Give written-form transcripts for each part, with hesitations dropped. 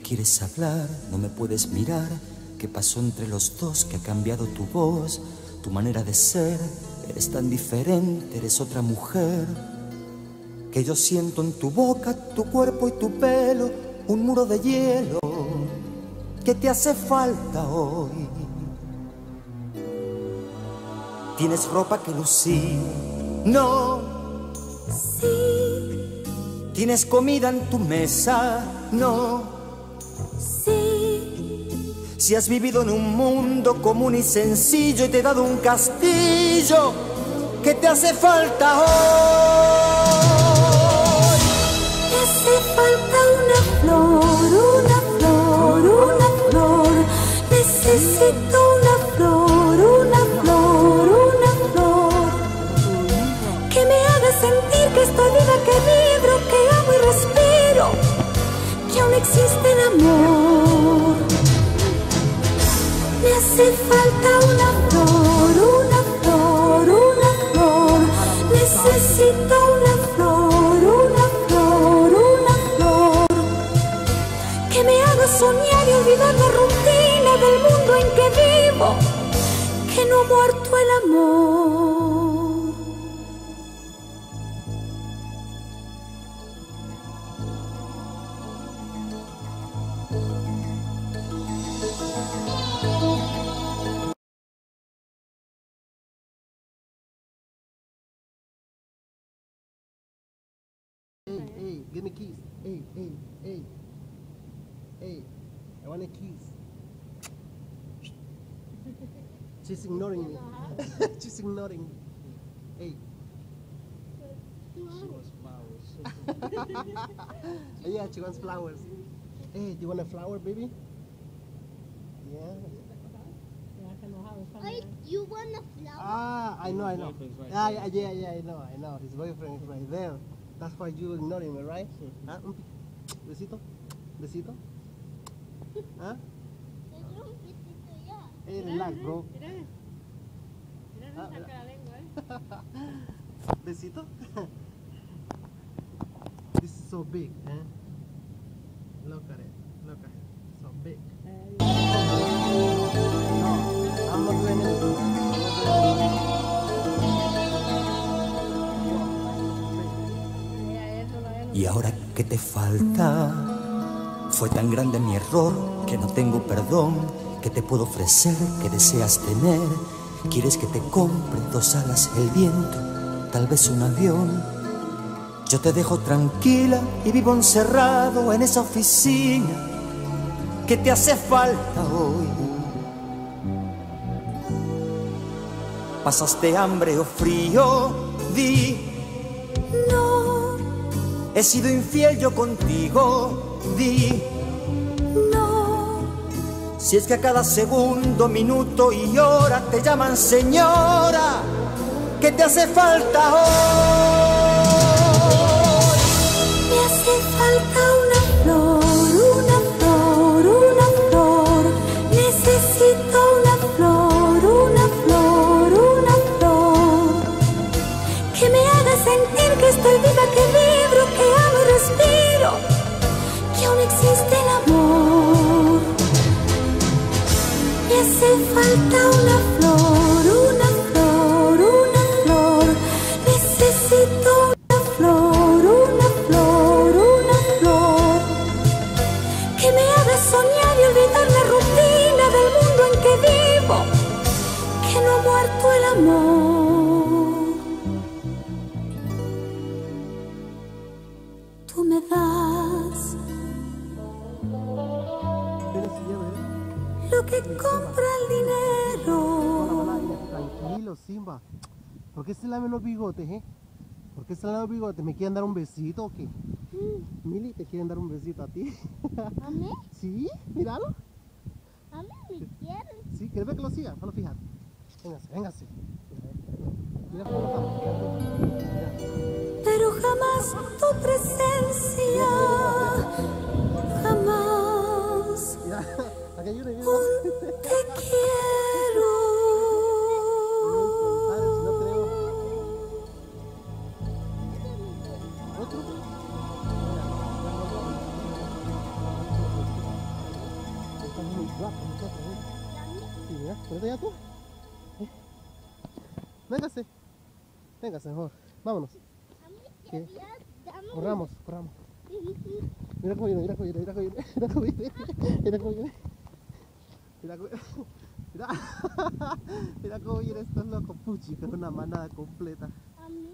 quieres hablar, no me puedes mirar. ¿Qué pasó entre los dos? ¿Que ha cambiado tu voz, tu manera de ser? Eres tan diferente, eres otra mujer. Que yo siento en tu boca, tu cuerpo y tu pelo un muro de hielo que te hace falta hoy. Tienes ropa que lucir, no. Sí. Tienes comida en tu mesa, no. Sí. Si has vivido en un mundo común y sencillo y te he dado un castillo que te hace falta hoy. Me hace falta una flor, una flor, una flor. Necesito una flor, una flor, una flor. Que me haga sentir que estoy viva, que vibro, que amo y respiro, que aún existe el amor. Me hace falta una flor, una flor, una flor. Necesito una flor, una flor, una flor. Que me haga soñar y olvidar la rutina del mundo en que vivo, que no ha muerto el amor. Hey, give me keys. Hey, I want a keys. She's ignoring me. She's ignoring me. Hey. She wants flowers. Yeah, she wants flowers. Hey, do you want a flower, baby? Yeah. Wait, you want a flower? Ah, I know. Yeah, I know. His boyfriend is right there. That's why you ignoring me, right? ¿Ah? Un besito, besito. ¿Ah? Te doy un besito ya. Hey, relax, bro. Mira, no saca la lengua, Besito. This is so big, eh? Look at it. So big. No, I'm not doing anything. ¿Y ahora qué te falta? Fue tan grande mi error que no tengo perdón. ¿Qué te puedo ofrecer? ¿Qué deseas tener? ¿Quieres que te compre 2 alas, el viento, tal vez un avión? Yo te dejo tranquila y vivo encerrado en esa oficina que te hace falta hoy. ¿Pasaste hambre o frío? Di. No. He sido infiel yo contigo, di. No. Si es que a cada segundo, minuto y hora te llaman señora, ¿qué te hace falta hoy? Me hace falta una flor, una flor, una flor. Necesito una flor, una flor, una flor. Que me haga sentir que estoy viva, que vibro, que amo y respiro, que aún existe el amor. Me hace falta una flor, una flor, una flor. Necesito una flor, una flor, una flor. Que me haga soñar y olvidar la rutina del mundo en que vivo, que no ha muerto el amor. Tú me das lo que compra el dinero. Tranquilo, Simba. ¿Por qué se lamen los bigotes, eh? ¿Por qué se lamen los bigotes? ¿Me quieren dar un besito o qué? Mili, ¿te quieren dar un besito a ti? ¿A mí? ¿Sí? Míralo. ¿A mí me quieres? ¿Sí? ¿Quieres ver que lo siga? Solo fíjate. Véngase. Mira cómo estamos. Mira. Pero jamás tu presencia, jamás Mira. Aquí hay una. un te quiero. Compadre, si no tenemos otro. ¿Ponete ya tú? Véngase. Véngase mejor. Vámonos. A mí ¿Qué? quería darme Corramos, corramos. un- Mira cómo viene, mira cómo viene, mira cómo viene, mira cómo viene, mira cómo viene. Mira cómo mira, mira cómo viene estos locos, puchi, que es una manada completa. A mí.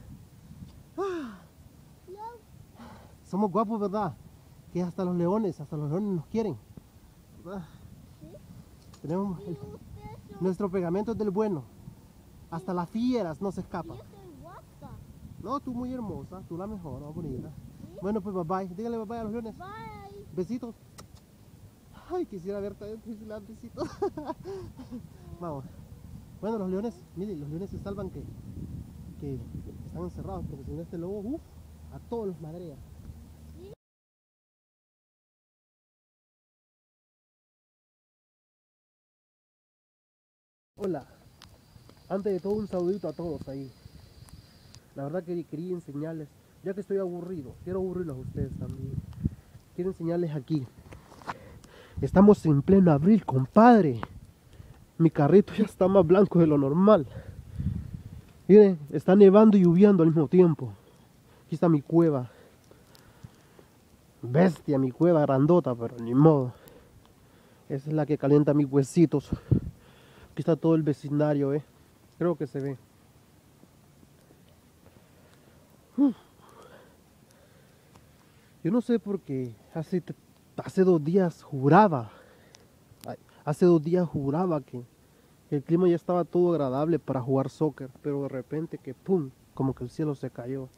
No, Somos guapos, ¿verdad? Que hasta los leones nos quieren. ¿Verdad? sí. Tenemos Y ustedes son. nuestro pegamento es del bueno. Hasta las fieras no se Yo escapan. soy guapa. No, tú muy hermosa, tú la mejor, más bonita. Bueno, pues bye bye. Dígale bye bye a los leones. Bye. Besitos. Ay, quisiera verte adentro y dar besitos. Vamos. Bueno, los leones, miren, los leones se salvan que están encerrados, porque si no este lobo, a todos los madrea. Hola. Antes de todo, un saludito a todos ahí. La verdad que quería enseñarles, ya que estoy aburrido, quiero aburrirlos a ustedes también. Quiero enseñarles aquí. Estamos en pleno abril, compadre. Mi carrito ya está más blanco de lo normal. Miren, está nevando y lloviendo al mismo tiempo. Aquí está mi cueva. Bestia, mi cueva grandota, pero ni modo. Esa es la que calienta mis huesitos. Aquí está todo el vecindario, creo que se ve. Yo no sé por qué hace 2 días juraba. Hace 2 días juraba que el clima ya estaba todo agradable para jugar soccer, pero de repente que pum, como que el cielo se cayó.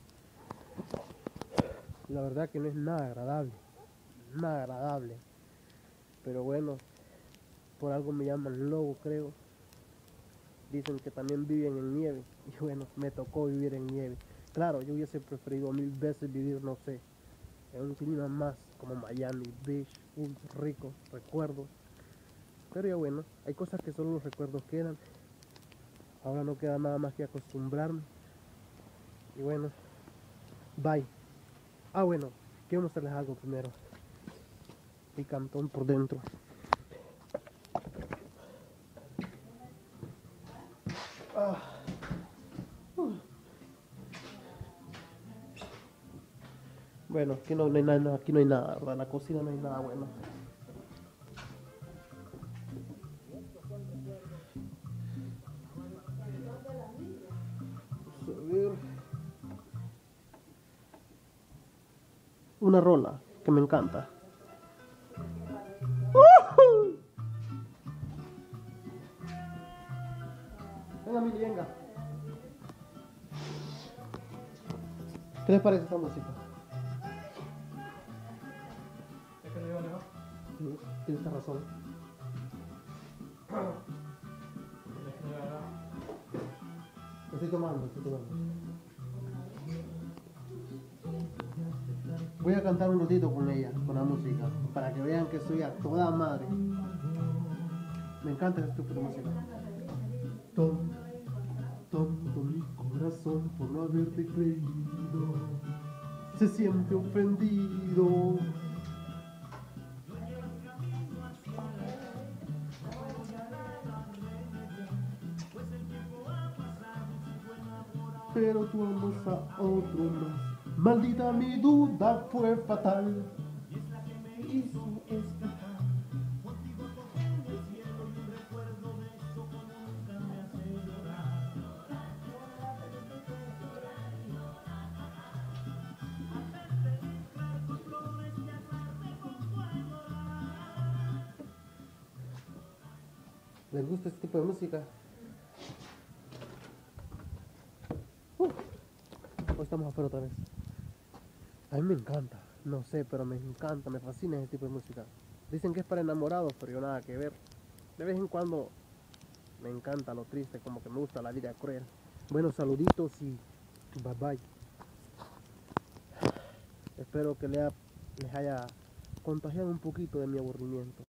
La verdad que no es nada agradable, nada agradable. Pero bueno, por algo me llaman lobo, creo. Dicen que también viven en nieve, y bueno, me tocó vivir en nieve. Claro, yo hubiese preferido 1000 veces vivir, no sé, en un clima más como Miami Beach, rico, recuerdos. Pero ya bueno, hay cosas que solo los recuerdos quedan. Ahora no queda nada más que acostumbrarme. Y bueno, bye. Ah, bueno, quiero mostrarles algo primero. Mi cantón por dentro. Bueno, aquí no hay nada, aquí no hay nada, ¿verdad? En la cocina no hay nada bueno. Vamos a ver. Una rola que me encanta. Venga, Mili, venga. ¿Qué les parece esta música? ¿Es que le digo mejor? Sí, tienes razón. Estoy tomando. Voy a cantar un ratito con ella, con la música, para que vean que soy a toda madre. Me encanta esta estúpida música. Tonto mi corazón por no haberte creído, se siente ofendido. Pero tú amas a otro más. Maldita mi duda fue fatal. Hizo esta. ¿Les gusta este tipo de música? Hoy estamos afuera otra vez. A mí me encanta, no sé, pero me encanta, me fascina ese tipo de música. Dicen que es para enamorados, pero yo nada que ver. De vez en cuando me encanta lo triste, como que me gusta la vida cruel. Bueno, saluditos y bye bye. Espero que les haya contagiado un poquito de mi aburrimiento.